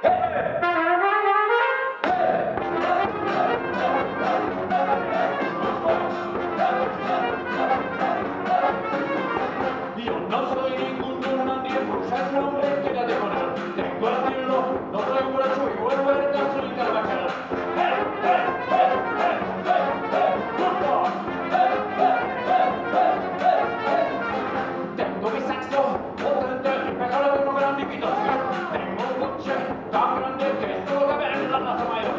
Yo no soy ningún Durman ni el Prusa, es un hombre que ya te conoce. Tengo el cielo, no soy un borracho y vuelvo a estar soy Caravana. Tengo mi saxo, potente, impecable con una gran invitación. Tengo un coche tan grande que solo cabe en la plaza mayor.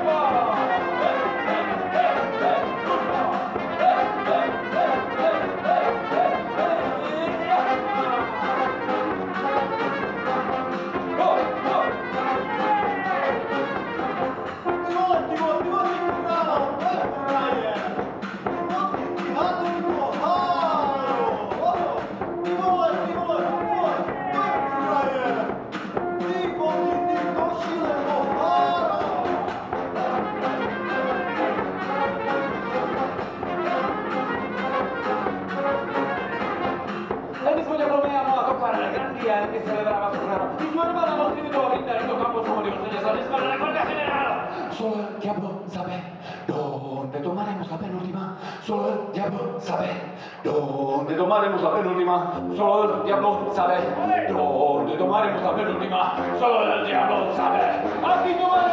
El mismo día bromeamos a tocar el gran día en que celebraba su raro. Y su hermana nos invitó a brindar y tocamos como Dios en esa misma la corte general. Solo el diablo sabe dónde tomaremos la penúltima. Solo el diablo sabe dónde tomaremos la penúltima. Solo el diablo sabe dónde tomaremos la penúltima. Solo el diablo sabe. Aquí tomaremos.